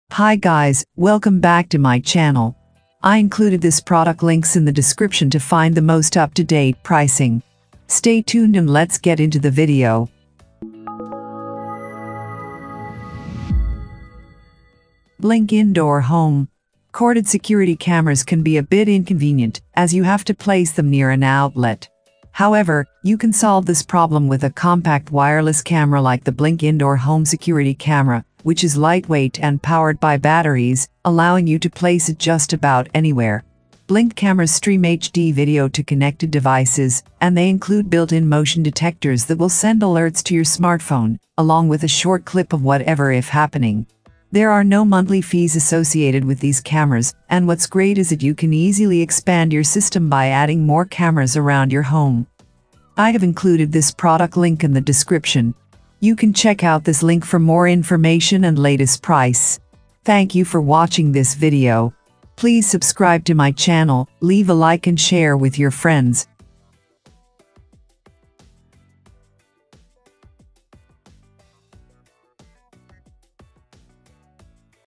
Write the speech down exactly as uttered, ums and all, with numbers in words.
Hi guys, welcome back to my channel. I included this product links in the description to find the most up-to-date pricing. Stay tuned and let's get into the video. Blink Indoor Home. Corded security cameras can be a bit inconvenient, as you have to place them near an outlet. However, you can solve this problem with a compact wireless camera like the Blink Indoor Home Security Camera, which is lightweight and powered by batteries, allowing you to place it just about anywhere. Blink cameras stream H D video to connected devices, and they include built-in motion detectors that will send alerts to your smartphone, along with a short clip of whatever if happening. There are no monthly fees associated with these cameras, and what's great is that you can easily expand your system by adding more cameras around your home. I have included this product link in the description. You can check out this link for more information and latest price. Thank you for watching this video. Please subscribe to my channel, leave a like and share with your friends.